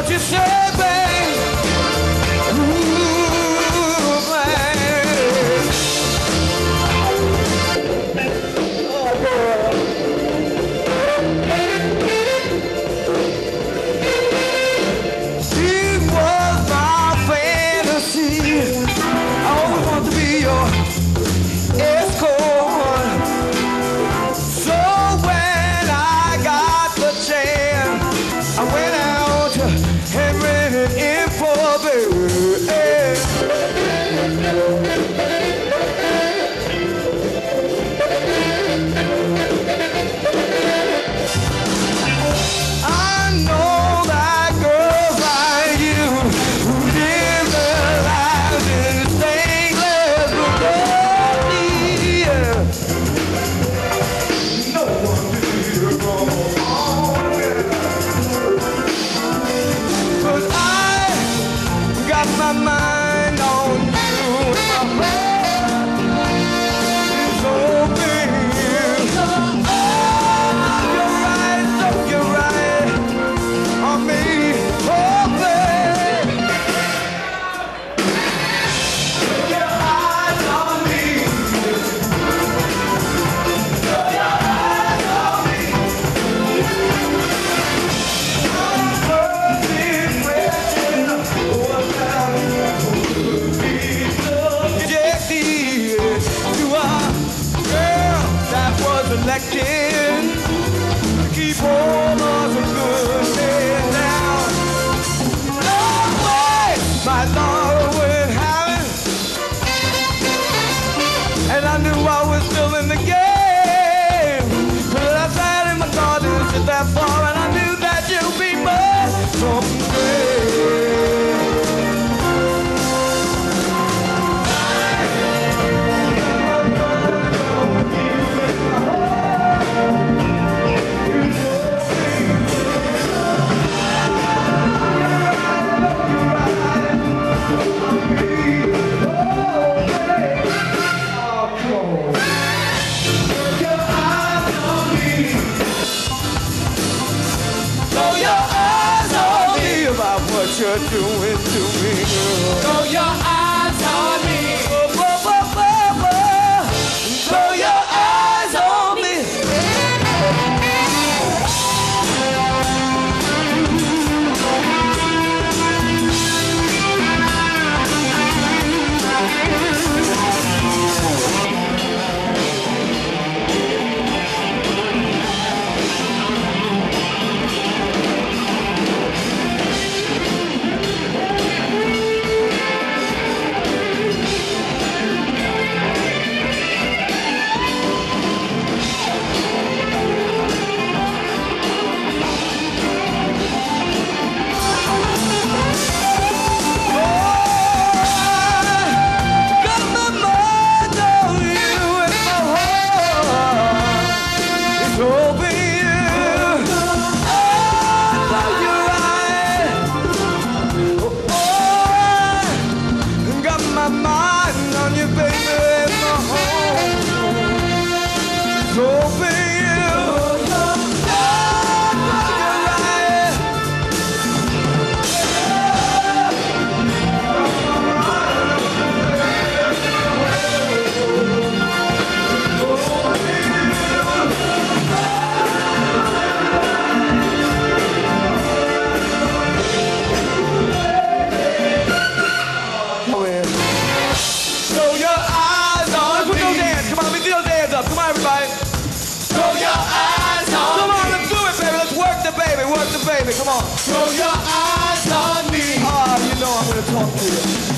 what you say, babe. Ooh, babe. She was my fantasy. I always want to be your escort. So when I got the chance, I went out and rented in for baby. I know that girls like you who live their lives in stainless bikini. No one did wrong. 'Cause I got my mind on you and my heart is open. You're right, so you're right on me, oh babe. Your eyes on me. Your eyes on me. I'm first impression was that would be subjected to a girl that was elected to keep all of the good men down. No way my daughter would have it, and I knew I was still in the game. But I sat in my car to sit that far, and I knew that you'd be mine someday. Throw your eyes on me about what you're doing to me, girl. Throw your eyes on me. Throw your eyes on me. Work the baby, come on. Throw your eyes on me. Ah, you know I'm gonna talk to you.